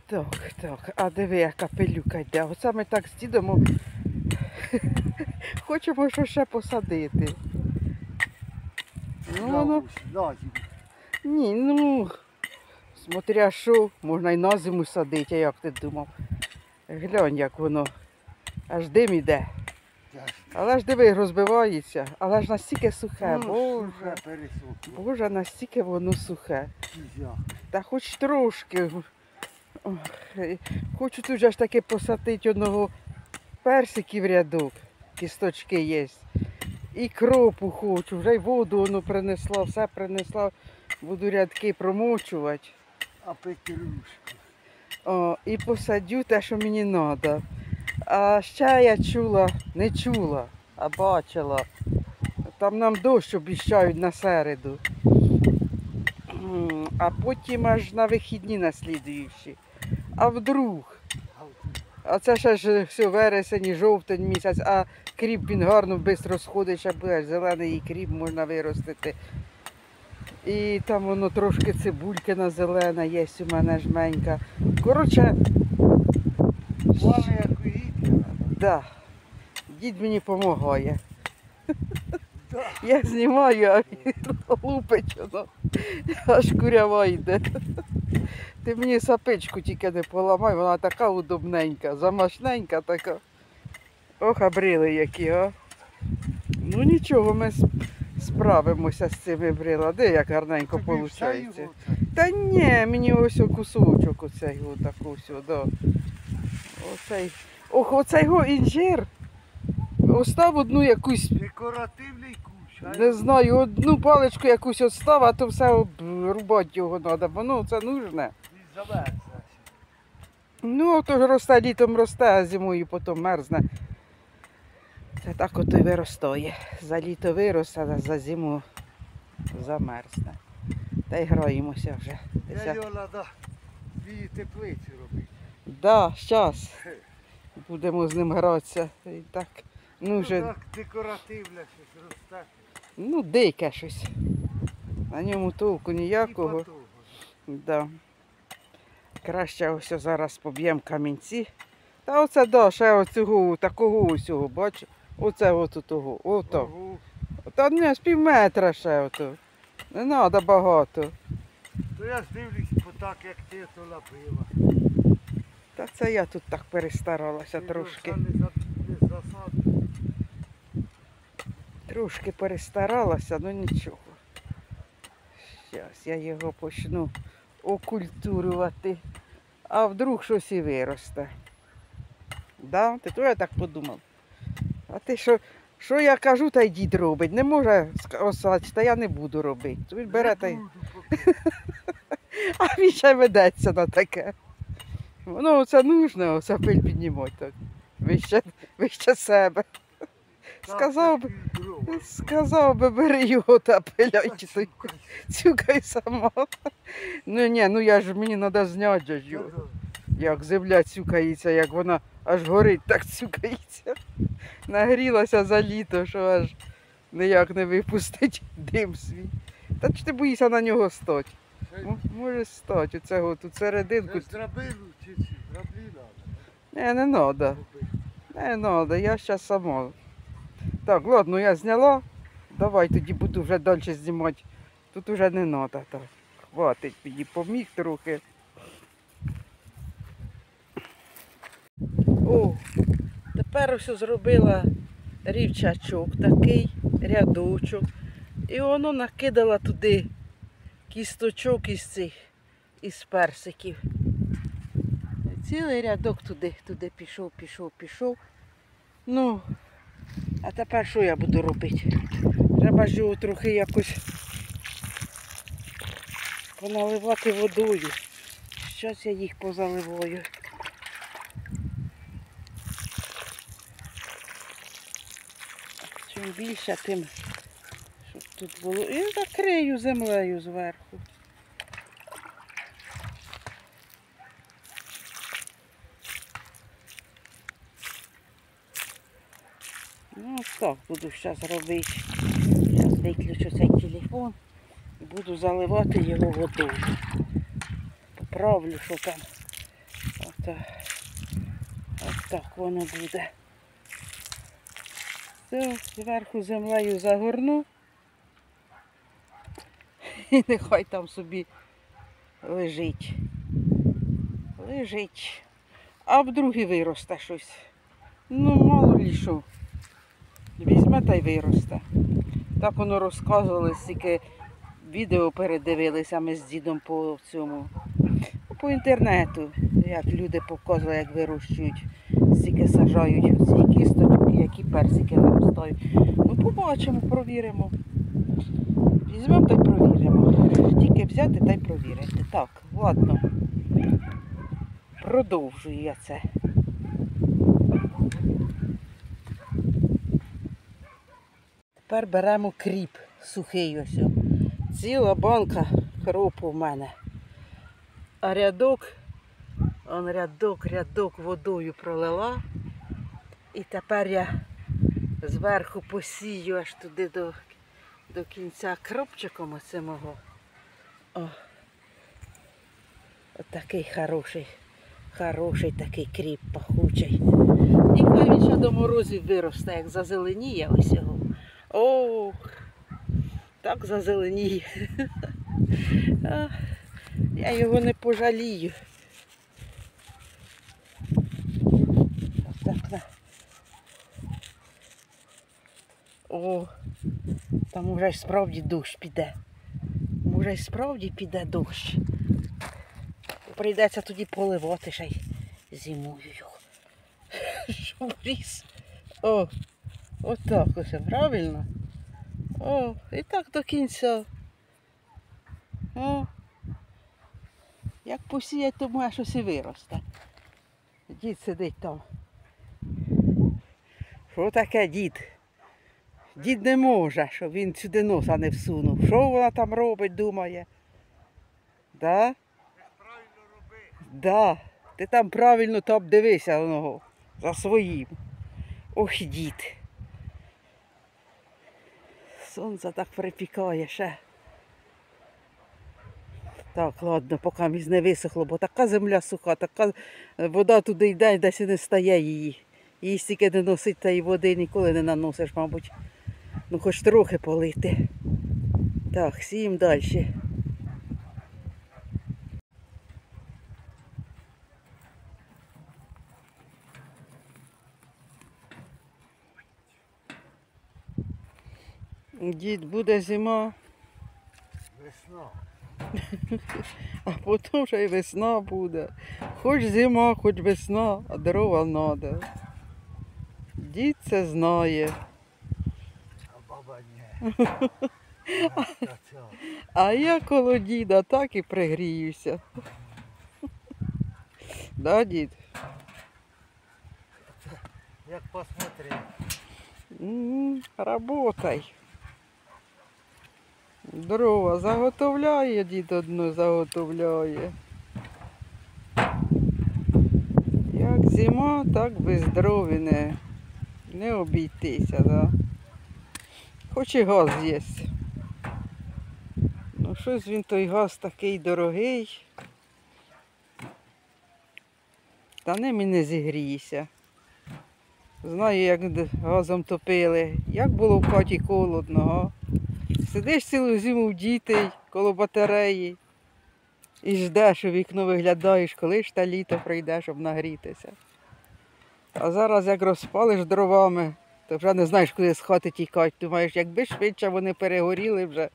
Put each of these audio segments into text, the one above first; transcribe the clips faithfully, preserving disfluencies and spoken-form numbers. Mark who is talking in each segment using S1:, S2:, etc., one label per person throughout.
S1: Так, так, а диви, яка пилюка йде. Оце ми так з дідом хочемо що ще посадити. Ну, воно... Ні, ну, смотря що, можна й на зиму садити, а як ти думав. Глянь, як воно, аж дим іде. Але ж диви, розбивається, але ж настільки сухе, боже, боже, настільки воно сухе. Та хоч трошки. Ох, хочу тут же ж таки посадити одного персиків в рядок, кісточки є. І кропу хочу, вже й воду воно принесла, все принесла, буду рядки промочувати.
S2: А петрушку.
S1: О, і посадю те, що мені треба. А ще я чула, не чула, а бачила. Там нам дощ обіцяють на середу. А потім аж на вихідні наслідуючі. А вдруг? А це ще ж все вересень, жовтень місяць, а кріп він гарно швидко сходить, ще буде зелений кріп можна виростити. І там воно трошки цибулькина зелена є у мене жменька. Коротше,
S2: Мама як у Гітлера.
S1: да, дід мені допомагає. Я знімаю, а він лупить воно, аж курява йде. Ти мені сапичку тільки не поламай, вона така удобненька, замашненька така. Ох, а брили які, а. Ну нічого, ми справимося з цими брила. Де як гарненько виходить. Та ні, мені ось кусочок оцей, отак ось, да. Оцей. Ох, оцей інжир. Остав одну якусь,
S2: Декоративний кущ.
S1: не знаю, одну паличку якусь остав, а то все рубати його треба, бо ну це нужне.
S2: Він замерзне.
S1: Ну, то ж росте, літом росте, а зимою потім мерзне. Це так ото й виростає. За літо виросте, а за зиму замерзне. Та й граємося вже.
S2: Я його треба дві теплиці робити.
S1: Да, зараз будемо з ним гратися. І так, ну, вже,
S2: Ну так декоративне щось росте.
S1: ну, дике щось. На ньому толку ніякого.
S2: І по того.
S1: Да. Краще ось зараз поб'ємо камінці. Та оце, да, ще оцього, такого усього, бач? Оце от того, ото.
S2: Ого.
S1: Та не, з пів метра ще ото. Не треба багато.
S2: То я ж дивлюсь по так, як ти то лапила.
S1: Та це я тут так перестаралася трошки.
S2: Це не за- не засаджено.
S1: Трошки перестаралася, ну нічого. Зараз я його почну окультурувати. А вдруг щось і виросте. Да? Ти то я так подумав. А ти що, що я кажу, та й дід робить. Не може осадити, та я не буду робити. То він бере та й...
S2: Не буду поки.
S1: А він ще ведеться на таке. Воно оце нужно, оце пиль піднімати так. Вище, вище себе. Сказав би,
S2: Так, дрова.
S1: сказав би, бери його та пиляй, чи то цюкай сама. Ну ні, ну я ж, мені треба зняти ж його. Як земля цюкається, як вона аж горить, так цюкається. Нагрілася за літо, що аж ніяк не випустить дим свій. Та чи ти боїшся на нього стати? М- Може стати, оцього тут серединку.
S2: Це з драбину чи ці? Граблі треба.
S1: Не, не треба. Не треба, я зараз сама. Так, ладно, я зняла. Давай тоді буду вже далі знімати. Тут вже не треба. Так. Хватить, мені поміг трохи. О, тепер ось зробила рівчачок такий, рядочок. І воно накидала туди кісточок із цих, із персиків. Цілий рядок туди, туди пішов, пішов, пішов. Ну, а тепер що я буду робити? Треба ж його трохи якось поналивати водою. Зараз я їх позаливаю. Чим більше, тим, щоб тут було. І закрию землею зверху. Ну так буду зараз робити. Зараз виключу цей телефон і буду заливати його водою. Поправлю, що там Так. Ось так воно буде. Все, зверху землею загорну. І нехай там собі лежить. Лежить. А вдруге виросте щось. Ну, мало лі що. Візьме та й виросте. Так воно розказували, стільки відео передивилися ми з дідом по цьому, по інтернету, як люди показують, як вирощують, стільки сажають оці кісточки, які персики виростають. Ну, побачимо, провіримо. Візьмемо та й провіримо. Тільки взяти та й провірити. Так, ладно. Продовжую я це. Тепер беремо кріп сухий ось. Ціла банка кропу в мене. А рядок, он рядок, рядок водою пролила. І тепер я зверху посію аж туди до, до кінця кропчиком оце мого. О. Отакий хороший, хороший такий кріп пахучий. І хай він ще до морозів виросте, як зазеленіє ось його. Ох, так зазеленіє. Я його не пожалію. Так, так. О, там уже й справді дощ піде. Може й справді піде дощ. Прийдеться тоді поливати ще й зимою його. Щоб ріс. О, отак ось, правильно? О, і так до кінця. О, як посіять, то може щось і виросте. Дід сидить там. Що таке дід? Дід не може, щоб він сюди носа не всунув. Що вона там робить, думає? Да?
S2: Правильно роби.
S1: Да. Ти там правильно там дивися воно, за своїм. Ох, дід. Сонце так припікає ще. Так, ладно, поки місь не висохло, бо така земля суха, така вода туди йде, десь і не стає її. Її стільки не носить, та й води ніколи не наносиш, мабуть. Ну, хоч трохи полити. Так, сіємо далі. Дід, буде зима,
S2: Весна.
S1: а потім вже й весна буде. Хоч зима, хоч весна, а дрова треба. Дід це знає.
S2: А баба ні. Та ця.
S1: А я коло діда так і пригріюся. Да, дід?
S2: Як посмотри.
S1: М, Работай. Дрова заготовляє, дід одну заготовляє. Як зима, так без дров і не, не обійтися, да? Хоч і газ є. Ну щось він той газ такий дорогий. Та ним і не зігрієшся. Знаю, як газом топили, як було в хаті холодно. Сидиш цілу зиму в дітей коло батареї і ждеш, у вікно виглядаєш, коли ж та літо прийде, щоб нагрітися. А зараз як розпалиш дровами, то вже не знаєш, куди з хати тікати. Думаєш, якби швидше вони перегоріли вже.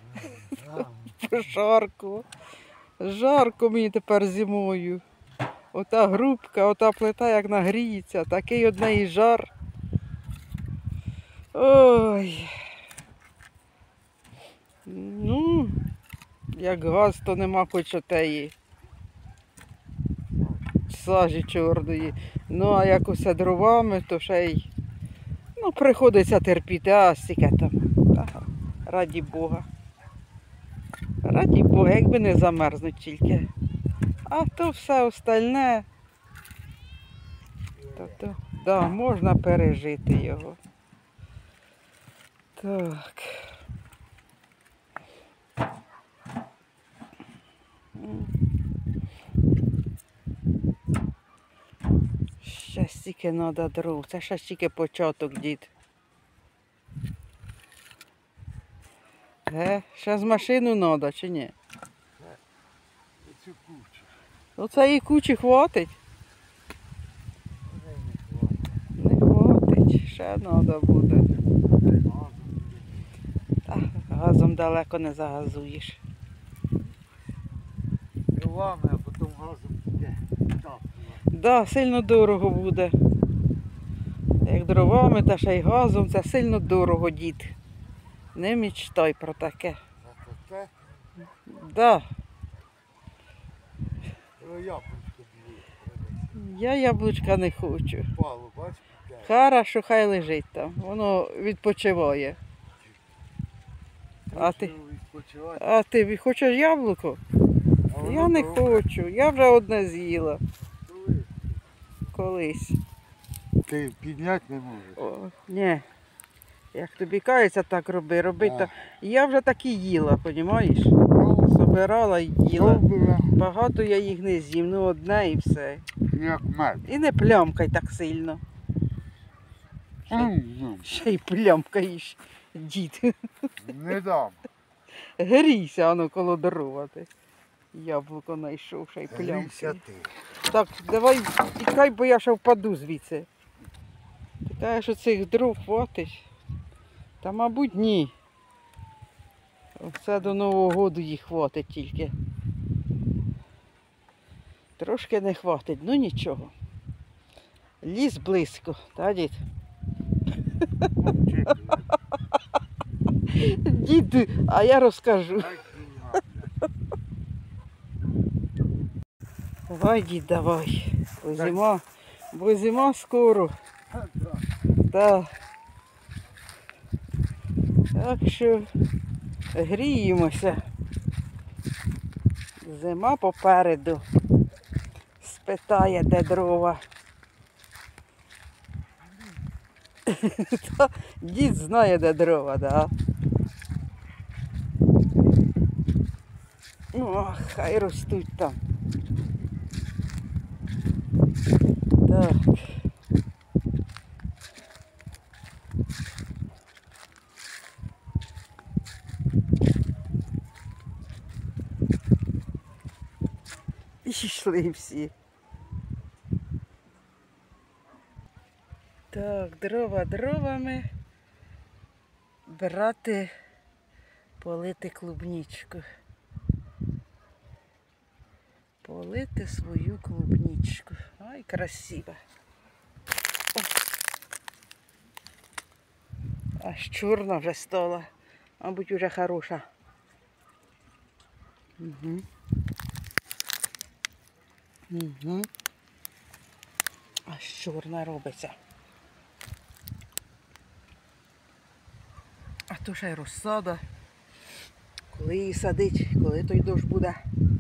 S1: Жарко. Жарко мені тепер зимою. Ота грубка, ота плита як нагріється, такий од неї жар. Ой. Ну, як газ, то нема хоч отеї сажі чорної. Ну, а як усе дровами, то ще й, ну, приходиться терпіти, а стільки там. Ага. Раді Бога. Раді Бога, якби не замерзнуть тільки. А то все остальне, то, то, да, можна пережити його. Так. стільки треба дров. Це ще тільки початок, дід. Ге, ще з машину треба, чи ні?
S2: Цю кучу.
S1: Ну цієї кучі хватить.
S2: Вже не хватить.
S1: Не хватить, ще треба буде.
S2: Газом буде.
S1: Та, газом далеко не загазуєш.
S2: Дровами, а потім газом буде. Так.
S1: Да, сильно дорого буде. Як дровами та ще й газом, це сильно дорого, дід. Не мечтай про таке.
S2: Зато це
S1: Да,
S2: про яблучко біле.
S1: я яблучка не хочу.
S2: Пало, бачиш, де?
S1: Хорошо, хай лежить там. Воно відпочиває. А ти?
S2: Хочу відпочивати.
S1: А ти хочеш яблуко?
S2: А воно
S1: Я не
S2: добре.
S1: хочу. Я вже одне з'їла
S2: Коли?
S1: колись.
S2: Ти підняти не можеш.
S1: О, ні. Як тобі кається, так роби, роби.
S2: А.
S1: Та... Я вже так і їла, розумієш?
S2: Ну,
S1: Собирала і їла.
S2: добре,
S1: Багато я їх не з'їм, ну одне і все.
S2: як мед.
S1: І не плямкай так сильно.
S2: М,
S1: Ще й плямкаєш, дід.
S2: Не дам.
S1: Грійся, ану, коло дрова ти. Яблуко знайшов, ще й
S2: Грійся
S1: плямкає.
S2: ти.
S1: Так, давай тікай, бо я ще впаду звідси. Ти кажеш, що цих дров хватить? Та, мабуть, ні. Це до Нового року їх хватить тільки. Трошки не хватить, ну нічого. Ліс близько, та, дід?
S2: Мовчи, блядь.
S1: Дід, а я розкажу.
S2: Дай дура, блядь.
S1: Давай, дід, давай. Бо зима, бо зима скоро.
S2: Ха, да.
S1: Да. Так що гріємося. Зима попереду. Спитає, де дрова. Та дід знає, де дрова, да. Ну, хай ростуть там. Так. І йшли всі. Так, дрова дровами. Брати, полити клубничку. Полити свою клубничку. Ай, красиво. О. Аж чорна вже стала. Мабуть, вже хороша. Угу. Угу. Аж чорна робиться. А то ще й розсада. Коли її садить, коли той дощ буде.